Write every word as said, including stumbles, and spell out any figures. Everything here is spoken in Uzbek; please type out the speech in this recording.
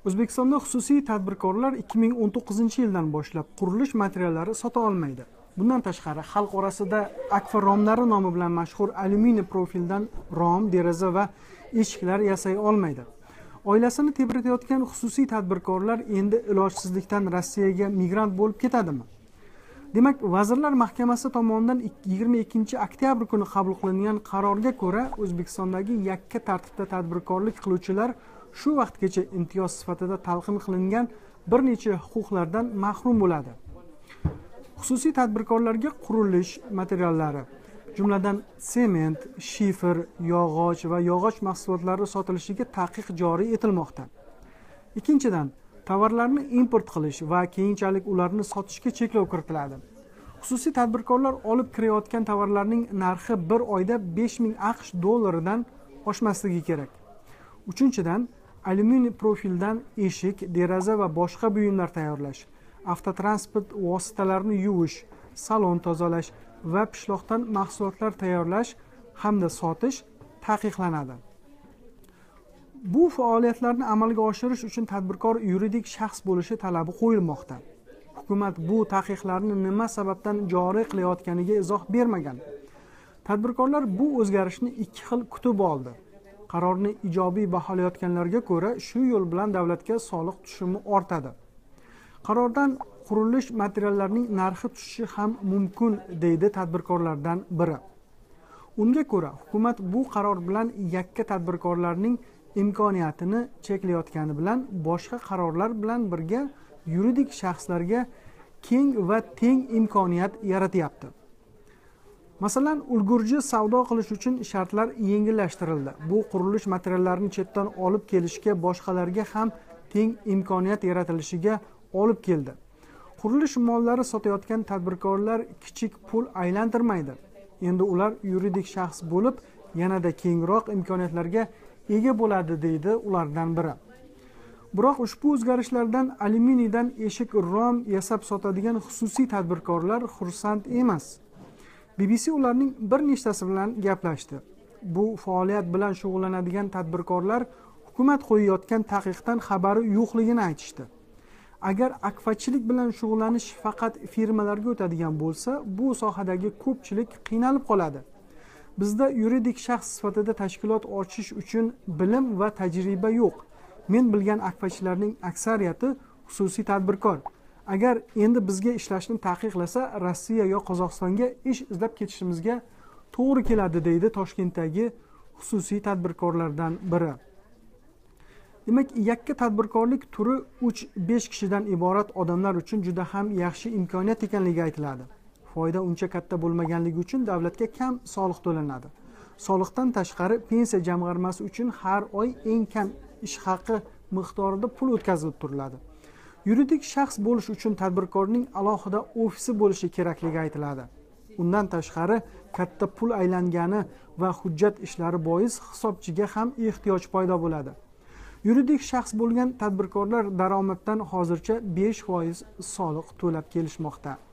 O'zbekistonda xususiy tadbirkorlar ikki ming o'n to'qqizinchi yildan boshlab qurilish materiallari sota olmaydi. Bundan tashqari, xalq orasida Akfa romlari nomi bilan mashhur alyuminiy profildan rom, deraza va eshiklar yasay olmaydi. Oilasini tebratayotgan xususiy tadbirkorlar endi ilojsizlikdan Rossiyaga migrant bo'lib ketadimi? Demak, Vazirlar Mahkamasi tomonidan yigirma ikkinchi oktyabr kuni qabul qilingan qarorga ko'ra, O'zbekistondagi yakka tartibda tadbirkorlik qiluvchilar shu vaqtgacha imtiyoz sifatida talqin qilingan bir necha huquqlardan mahrum bo'ladi. Xususiy tadbirkorlarga qurilish materiallari, jumladan sement, shifer, yog'och va yog'och mahsulotlari sotilishiga taqiq joriy etilmoqda. Ikkinchidan, tovarlarni import qilish va keyinchalik ularni sotishga cheklov kiritiladi. Xususiy tadbirkorlar olib kirayotgan tovarlarning narxi bir oyda besh ming aqsh dollaridan oshmasligi kerak. Uchinchidan, alyuminiy profildan eshik, deraza va boshqa buyumlar tayyorlash, avtotransport vositalarini yuvish, salon tozalash va pishloqdan mahsulotlar tayyorlash hamda sotish taqiqlanadi. Bu faoliyatlarni amalga oshirish uchun tadbirkor yuridik shaxs bo'lishi talabi qo'yilmoqda. Hukumat bu taqiqlarni nima sababdan joriy qilayotganiga izoh bermagan. Tadbirkorlar bu o'zgarishni ikki xil kutib oldi. Qarorni ijobiy baholayotganlarga ko'ra, shu yo'l bilan davlatga soliq tushumi ortadi. Qarordan qurilish materiallarining narxi tushishi ham mumkin, deydi tadbirkorlardan biri. Unga ko'ra, hukumat bu qaror bilan yakka tadbirkorlarning imkoniyatini cheklayotgani bilan boshqa qarorlar bilan birga yuridik shaxslarga keng va teng imkoniyat yaratyapti. Masalan, ulgurji savdo qilish uchun shartlar yengillashtirildi. Bu qurilish materiallarini chetdan olib kelishga boshqalarga ham teng imkoniyat yaratilishiga olib keldi. Qurilish mollari sotayotgan tadbirkorlar kichik pul aylantirmaydi. Endi ular yuridik shaxs bo'lib, yanada kengroq imkoniyatlarga ega bo'ladi, deydi ulardan biri. Biroq ushbu o'zgarishlardan alyuminiydan eshik, rom yasab sotadigan xususiy tadbirkorlar xursand emas. B B C ularning bir nechtasi bilan gaplashdi. Bu faoliyat bilan shug'ullanadigan tadbirkorlar hukumat qo'yayotgan taqiqdan xabari yo'qligini aytishdi. Agar akfachilik bilan shug'ullanish faqat firmalarga o'tadigan bo'lsa, bu sohadagi ko'pchilik qiynalib qoladi. Bizda yuridik shaxs sifatida tashkilot ochish uchun bilim va tajriba yo'q. Men bilgan akfachilarning aksariyati xususiy tadbirkor. Agar endi bizga ishlashni taqiqlasa, Rossiya yo Qozog'istonga ish izlab ketishimizga to'g'ri keladi, deydi Toshkentdagi xususiy tadbirkorlardan biri. Demak, yakka tadbirkorlik turi uch besh kishidan iborat odamlar uchun juda ham yaxshi imkoniyat ekanligi aytiladi. Foyda uncha katta bo'lmaganligi uchun davlatga kam soliq to'lanadi. Soliqdan tashqari pensiya jamg'armasi uchun har oy eng kam ish haqi miqdorida pul o'tkazilib turiladi. Yuridik shaxs bo'lish uchun tadbirkorning alohida ofisi bo'lishi kerakligi aytiladi. Undan tashqari katta pul aylangani va hujjat ishlari bois hisobchiga ham ehtiyoj paydo bo'ladi. Yuridik shaxs bo'lgan tadbirkorlar daromaddan hozircha besh foiz soliq to'lab kelishmoqda.